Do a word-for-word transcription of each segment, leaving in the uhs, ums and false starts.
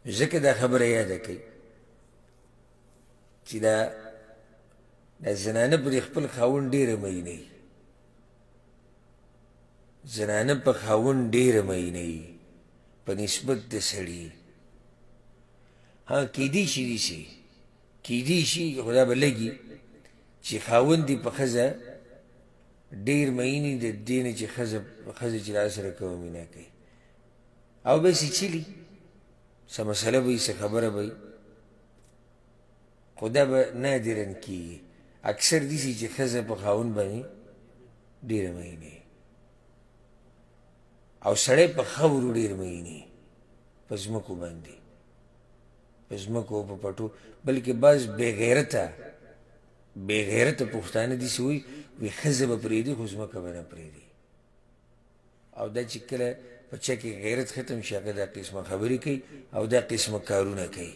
ځکه دا خبره یاده کړئ چې دا دا زنانه پرې خپل خاوند ډېره مینوي زنانه په خاوند ډېره مینوي په نسبت د سړي ها کیدی شي داسې کیدی شي خو دا به لږي چې خاوند دې په ښځه ډېر میني د دې نه چې ښځه ښځه چې راسره کومه مینه کوي او بس یې چلي څه مسله به وي څه خبره به وي خو دا به نادرا کېږي اکثر داسې چې ښځه په خاوند باندې ډېره مینه او سړی په خاورو ډېر مینې په ځمکو باندې په ځمکو په پټو بلکې بعض بې غیرته بې غیرته پښتانه داسې وایي وایي ښځه به پرېږدي خو ځمکه به نه پرېږدي او دا چې کله په چا کې غیرت ختم شي هغه دا قسمه خبرې کوي او دا قسمه کارونه کوي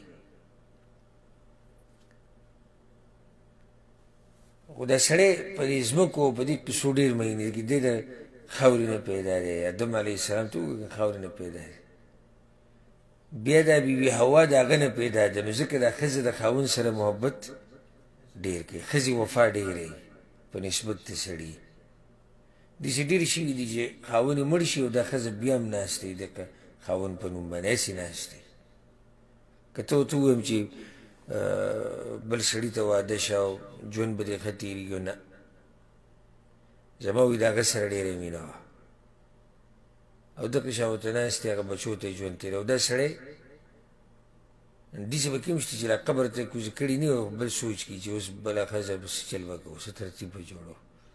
خو دا سړی په دې ځمکو په دې قصو ډېر مینې کې دی د خاورې نه پیدا دی آدم علیه السلام ته وګورئ خاورې نه پیدا دی بیا دا بیبي حوا د هغه نه پیدا ده نو ځکه دا ښځه د خاوند سره محبت ډېر کوي ښځې وفا ډېره وي په نسبت د سړي داسې ډېر شوي دي چې خاوند یې مړ شي او دا ښځه بیا هم ناسته وي دغه خاوند په نوم باندې هسې ناسته وي که ته ورته ووایم چې بل سړي ته واده شه او ژوند به دې ښه تېرېږي نه زما وایي د هغه سره ډېره مینه وه او دغه شا ورته ناست دی هغه بچو ته یې ژوند تېروي او دا سړی داسې به کوم شته چې لا قبر ته یې کوزه کړي نه وي او بل سوچ کړي چې اوس بله ښځه به څه چل به کوو څه ترتیب به جوړو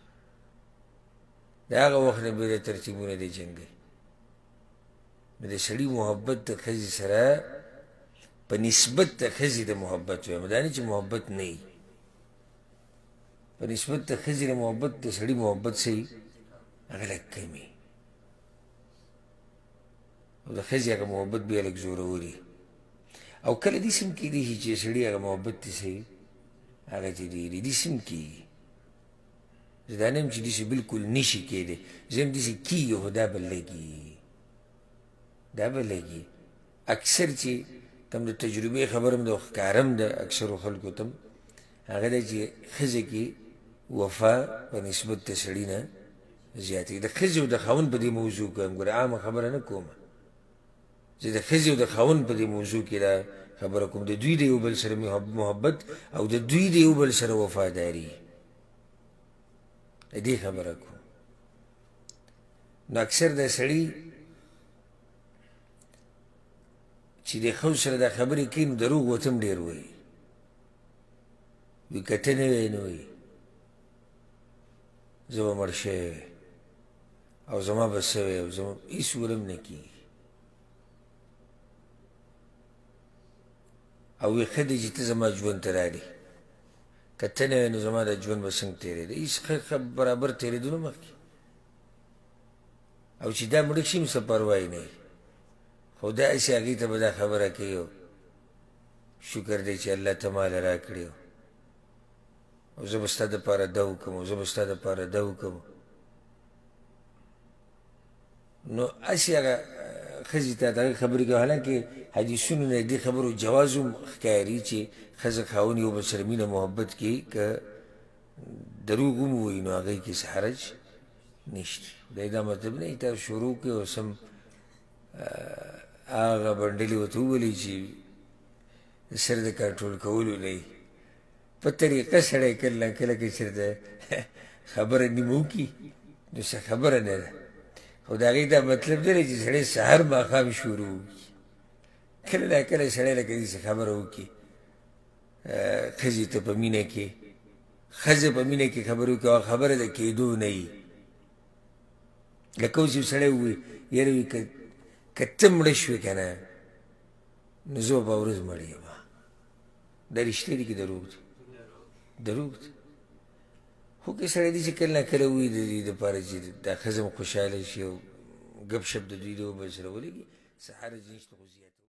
د هغه وخت نه بیا د ترتیبونه دی جنګوي نو د سړي محبت د ښځې سره په نسبت د ښځې د محبت وایم دا نه چې محبت نه وي په نسبت د ښځې د محبت د سړي محبت څه وي هغه لږ کم وي او د ښځې هغه محبت بیا لږ زورور وي او کله داسې هم کېدی شي چې سړي هغه محبت دې څه وي هغه چې ډېر وي داسې هم کېږي زه دا نه یم چې داسې بلکل نه شي کېدی زه یم داسې کېږي خو دا به لږي دا به لږي اکثر چې کم د تجربې خبره هم ده او ښکاره د اکثرو خلکو ته هغه ده چې ښځه کې وفا په نسبت د سړي نه زیاته وي د ښځې او د خاوند په دې موضوع کې هم ګوره عامه خبره نه کومه زه د ښځې او د خاوند په دې موضوع کې دا خبره کوم د دوی د یو بل سره محبت او د دوی د یو بل سره وفاداري د دې خبره کوم نو اکثر د سړي چې د ښځو سره دا خبرې کوي نو دروغ ورته هم ډېر وایي وي که ته نه وی نو وایي زه به مړ شوی او زما به څه وی او زما هېڅ ولم نه کېږي او وی ښه دی چې ته زما ژوند ته راغلې که ته نه وی نو زما دا ژوند به څنګه تېرېده هېڅ ښه برابر تېرېدو نه مخکې او چې دا مړه شي نو څه پروا یې نه وي خو دا هسې هغې ته به دا خبره کوي او شکر دی چې الله ته ماله راکړې او زه به ستا دپاره دا وکړم او زه به ستا دپاره دا وکړم نو هسې هغه ښځې ته د هغې خبرې کوي حالانکې حدیثونو نه دې خبرو جواز هم ښکاري چې ښځه خاوند یو بل سره مینه محبت کړي که دروغ هم ووایي نو هغې کې څه حرج نشته دی دا مطلب نه وي تاسو شروع کړئ او سم هغه بنډلې ورته وولئ چې د سر د کنټرول کولو نه وي په طریقه سړی کله نه کله کې چېرته خبره نیمه وکړي نو څه خبره نه ده خو د هغې دا مطلب نه دی چې سړی سهار ماښام شروع وکړي کله نه کله سړی لکه داسې خبره وکړي ښځې ته په مینه کې ښځه په مینه کې خبرې وکړي او خبره د کېدو نه وي لکه اوس یو سړی ووایي یاره وي که ته مړه شوې که نه نو زه به ورځ مړ یم دا رښتیا دي که دروغ دي دروغ دي خو که سړی دي چې کله نه کله ووایي د دې دپاره چې دا ښځه هم خوشحاله شي او ګپ شپ د دوی د یو بل سره ولګي څه حرج نشته خو زیات